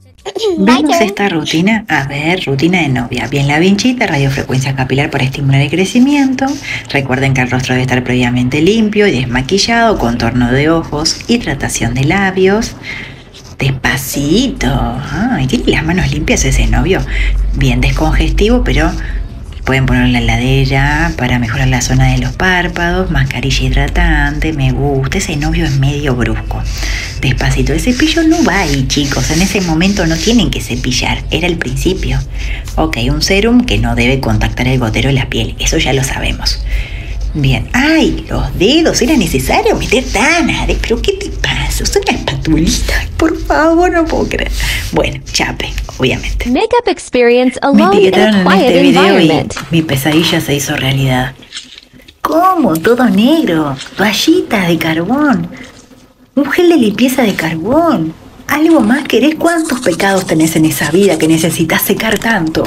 Vemos esta rutina, a ver, rutina de novia. Bien, la vinchita, radiofrecuencia capilar para estimular el crecimiento. Recuerden que el rostro debe estar previamente limpio y desmaquillado, contorno de ojos, hidratación de labios. Despacito. Ay, tiene las manos limpias ese novio. Bien, descongestivo, pero pueden ponerlo en la heladera para mejorar la zona de los párpados. Mascarilla hidratante, me gusta. Ese novio es medio brusco. Despacito, el cepillo no va ahí, chicos. En ese momento no tienen que cepillar. Era el principio. Ok, un serum que no debe contactar el gotero de la piel. Eso ya lo sabemos. Bien. ¡Ay! Los dedos. ¿Era necesario meter tan adentro? ¿Pero qué te pasa? ¿Usted una espatulita? Por favor, no puedo creer. Bueno, chape, obviamente. Makeup experience Me alone in etiquetaron a en este quiet video y environment. mi pesadilla se hizo realidad. ¿Cómo? Todo negro. Toallitas de carbón. Un gel de limpieza de carbón. ¿Algo más querés? ¿Cuántos pecados tenés en esa vida que necesitas secar tanto?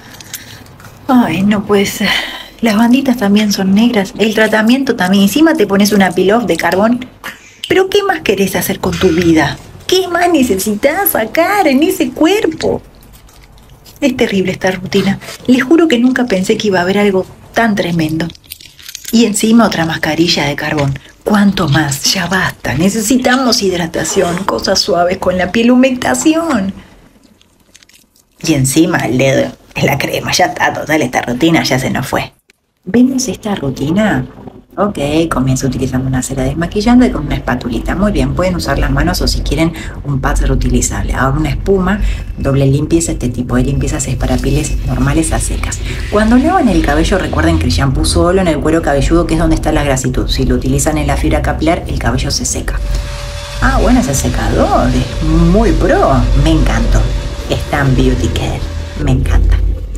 Ay, no puede ser. Las banditas también son negras. El tratamiento también. Encima te pones una peel-off de carbón. ¿Pero qué más querés hacer con tu vida? ¿Qué más necesitas sacar en ese cuerpo? Es terrible esta rutina. Les juro que nunca pensé que iba a haber algo tan tremendo. Y encima otra mascarilla de carbón. ¿Cuánto más? Ya basta. Necesitamos hidratación, cosas suaves con la piel, humectación. Y encima el dedo en la crema. Ya está, total, esta rutina ya se nos fue. ¿Vemos esta rutina? Ok, comienzo utilizando una cera desmaquillante con una espatulita. Muy bien, pueden usar las manos o si quieren un pad reutilizable. Ahora una espuma, doble limpieza. Este tipo de limpiezas es para pieles normales a secas. Cuando lavan el cabello recuerden que el shampoo solo en el cuero cabelludo, que es donde está la grasitud. Si lo utilizan en la fibra capilar, el cabello se seca. Ah, bueno, ese secador es muy pro. Me encantó. Está en Beauty Care. Me encanta.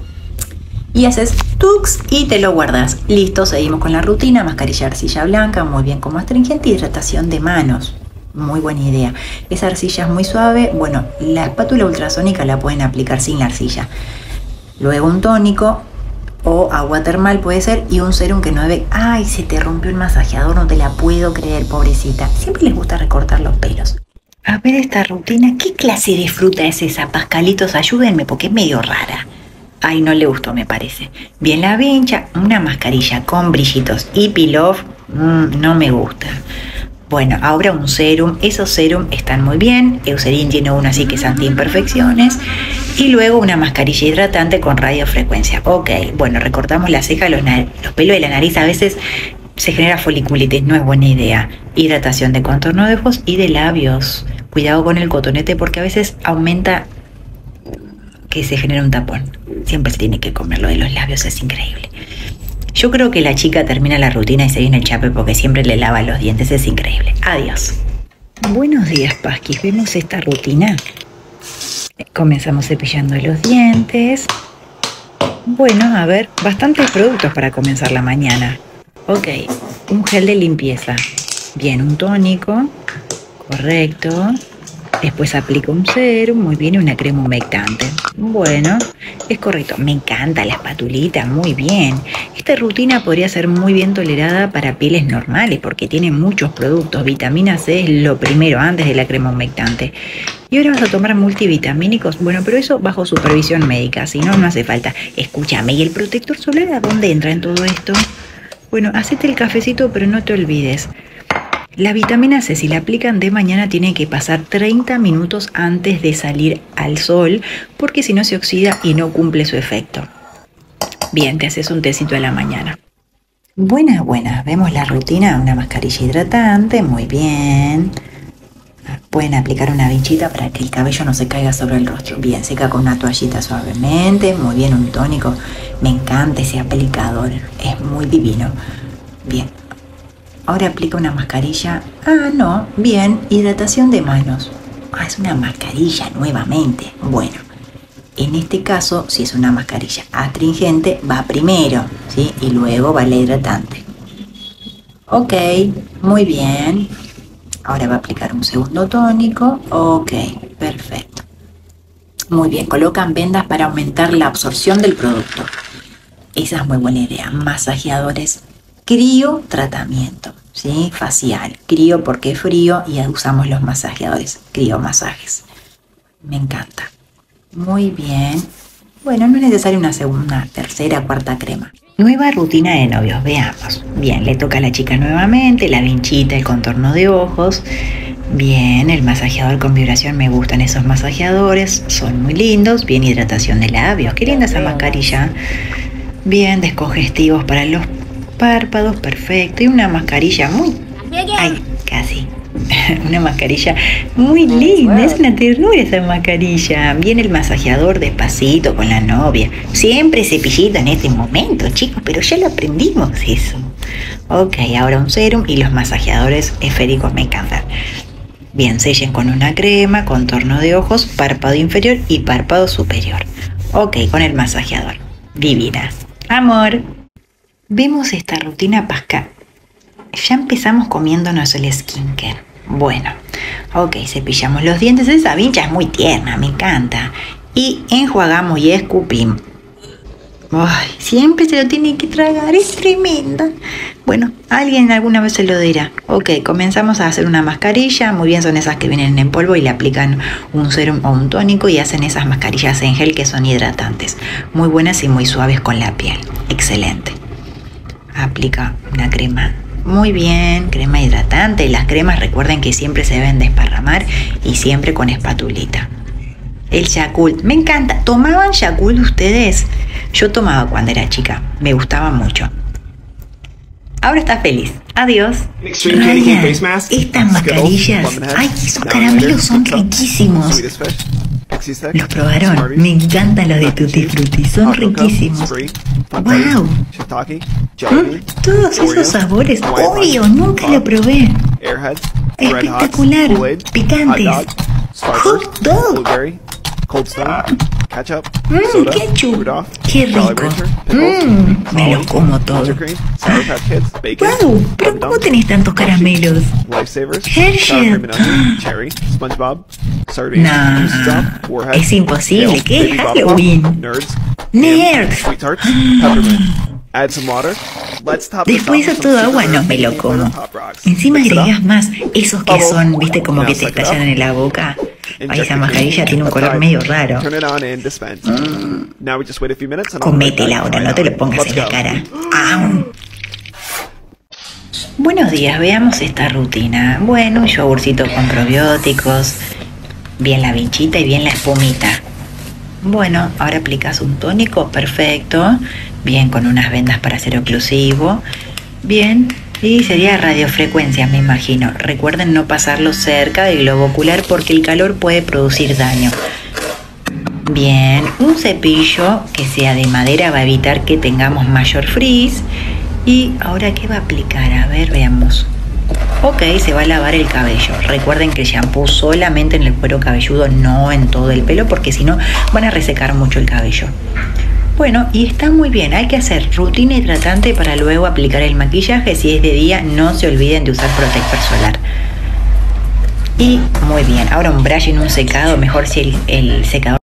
Y haces tux y te lo guardas. Listo, seguimos con la rutina. Mascarilla de arcilla blanca, muy bien como astringente. Hidratación de manos, muy buena idea. Esa arcilla es muy suave. Bueno, la espátula ultrasónica la pueden aplicar sin la arcilla. Luego un tónico o agua termal puede ser. Y un serum que no debe... Ay, se te rompió el masajeador, no te la puedo creer, pobrecita. Siempre les gusta recortar los pelos. A ver esta rutina, ¿qué clase de fruta es esa? Pascalitos, ayúdenme porque es medio rara. Ay, no le gustó, me parece. Bien, la vincha, una mascarilla con brillitos y peel-off, no me gusta. Bueno, ahora un serum. Esos serum están muy bien. Eucerin tiene uno así que es anti-imperfecciones. Y luego una mascarilla hidratante con radiofrecuencia. Ok, bueno, recortamos la ceja, los pelos de la nariz. A veces se genera foliculitis, no es buena idea. Hidratación de contorno de ojos y de labios. Cuidado con el cotonete porque a veces aumenta que se genera un tapón. Siempre se tiene que comer lo de los labios, es increíble. Yo creo que la chica termina la rutina y se viene el chape porque siempre le lava los dientes, es increíble. Adiós. Buenos días, Pasquis. ¿Vemos esta rutina? Comenzamos cepillando los dientes. Bueno, a ver, bastantes productos para comenzar la mañana. Ok, un gel de limpieza. Bien, un tónico. Correcto. Después aplico un serum, muy bien, y una crema humectante. Bueno, es correcto. Me encanta la espatulita, muy bien. Esta rutina podría ser muy bien tolerada para pieles normales porque tiene muchos productos. Vitamina C es lo primero, antes de la crema humectante. Y ahora vas a tomar multivitamínicos. Bueno, pero eso bajo supervisión médica, si no, no hace falta. Escúchame, ¿y el protector solar a dónde entra en todo esto? Bueno, hacete el cafecito, pero no te olvides. La vitamina C, si la aplican de mañana, tiene que pasar 30 minutos antes de salir al sol, porque si no se oxida y no cumple su efecto. Bien, te haces un tecito a la mañana. Buenas, buenas. Vemos la rutina, una mascarilla hidratante, muy bien. Pueden aplicar una vinchita para que el cabello no se caiga sobre el rostro. Bien, seca con una toallita suavemente, muy bien, un tónico. Me encanta ese aplicador, es muy divino. Bien. Ahora aplica una mascarilla. Ah, no. Bien. Hidratación de manos. Ah, es una mascarilla nuevamente. Bueno, en este caso, si es una mascarilla astringente, va primero, ¿sí? Y luego va la hidratante. Ok, muy bien. Ahora va a aplicar un segundo tónico. Ok, perfecto. Muy bien. Colocan vendas para aumentar la absorción del producto. Esa es muy buena idea. Masajeadores. Crío tratamiento, ¿sí? Facial. Crío porque es frío y usamos los masajeadores. Crío masajes. Me encanta. Muy bien. Bueno, no es necesaria una segunda, tercera, cuarta crema. Nueva rutina de novios, veamos. Bien, le toca a la chica nuevamente, la vinchita, el contorno de ojos. Bien, el masajeador con vibración, me gustan esos masajeadores, son muy lindos. Bien, hidratación de labios, qué linda esa mascarilla. Bien, descongestivos para los párpados, perfecto. Y una mascarilla muy... Ay, casi. Una mascarilla muy linda, es una ternura esa mascarilla. Viene el masajeador despacito con la novia. Siempre cepillito en este momento, chicos, pero ya lo aprendimos eso. Ok, ahora un serum y los masajeadores esféricos me encantan. Bien, sellen con una crema, contorno de ojos, párpado inferior y párpado superior. Ok, con el masajeador. Divina. Amor. Vemos esta rutina pasca. Ya empezamos comiéndonos el skincare. Bueno, ok, cepillamos los dientes. Esa vincha es muy tierna, me encanta. Y enjuagamos y escupimos. Ay, siempre se lo tiene que tragar, es tremenda. Bueno, alguien alguna vez se lo dirá. Ok, comenzamos a hacer una mascarilla. Muy bien, son esas que vienen en polvo y le aplican un serum o un tónico y hacen esas mascarillas en gel que son hidratantes. Muy buenas y muy suaves con la piel. Excelente. Aplica una crema. Muy bien, crema hidratante. Las cremas recuerden que siempre se deben desparramar y siempre con espatulita. El Yakult, me encanta. ¿Tomaban Yakult ustedes? Yo tomaba cuando era chica, me gustaba mucho. Ahora está feliz. Adiós. Ryan, estas mascarillas, ay, esos caramelos son riquísimos. ¿Los probaron? Me encantan los de Tutti Frutti, son riquísimos. ¡Wow! Todos esos sabores. Oreo, nunca lo probé. Espectacular. Picantes. Hot dog. Ketchup, qué rico. Me los como todo. ¡Wow! ¿Pero cómo tenés tantos caramelos? Hershey. Nah, es imposible. ¿Qué es Halloween? Nerds. Después de todo agua no me lo como. Encima agregas más esos que son, viste, como que te estallan en la boca. Ay, esa mascarilla tiene un color medio raro. Cométela ahora, no te lo pongas en la cara. ¡Au! Buenos días, veamos esta rutina. Bueno, un yogurcito con probióticos, bien la vinchita y bien la espumita. Bueno, ahora aplicas un tónico, perfecto. Bien, con unas vendas para hacer oclusivo. Bien, y sería radiofrecuencia, me imagino. Recuerden no pasarlo cerca del globo ocular porque el calor puede producir daño. Bien, un cepillo que sea de madera va a evitar que tengamos mayor frizz. Y ahora, ¿qué va a aplicar? A ver, veamos. Ok, se va a lavar el cabello. Recuerden que el shampoo solamente en el cuero cabelludo, no en todo el pelo, porque si no van a resecar mucho el cabello. Bueno, y está muy bien. Hay que hacer rutina hidratante para luego aplicar el maquillaje. Si es de día, no se olviden de usar protector solar. Y muy bien. Ahora un brush y un secado. Mejor si el secador